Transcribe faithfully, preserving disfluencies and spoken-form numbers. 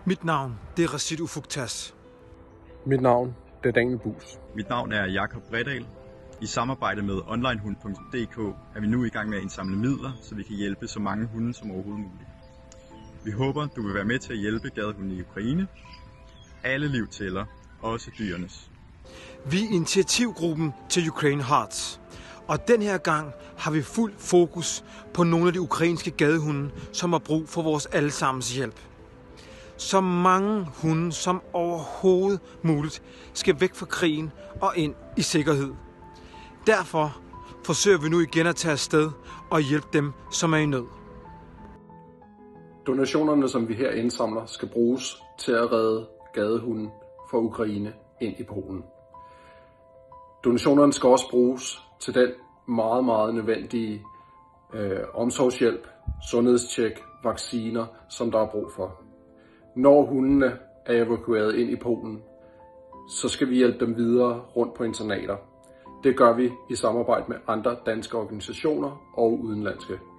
Mit navn, det er Rashid Ufuktas. Mit navn, det er Daniel Buus. Mit navn er Jakob Bredal. I samarbejde med onlinehund punktum d k er vi nu i gang med at indsamle midler, så vi kan hjælpe så mange hunde som overhovedet muligt. Vi håber, du vil være med til at hjælpe gadehunde i Ukraine. Alle liv tæller, også dyrenes. Vi er initiativgruppen til Ukraine Hearts, og den her gang har vi fuld fokus på nogle af de ukrainske gadehunde, som har brug for vores allesammens hjælp. Så mange hunde som overhovedet muligt skal væk fra krigen og ind i sikkerhed. Derfor forsøger vi nu igen at tage afsted og hjælpe dem, som er i nød. Donationerne, som vi her indsamler, skal bruges til at redde gadehunden fra Ukraine ind i Polen. Donationerne skal også bruges til den meget, meget nødvendige øh, omsorgshjælp, sundhedstjek, vacciner, som der er brug for. Når hundene er evakueret ind i Polen, så skal vi hjælpe dem videre rundt på internater. Det gør vi i samarbejde med andre danske organisationer og udenlandske.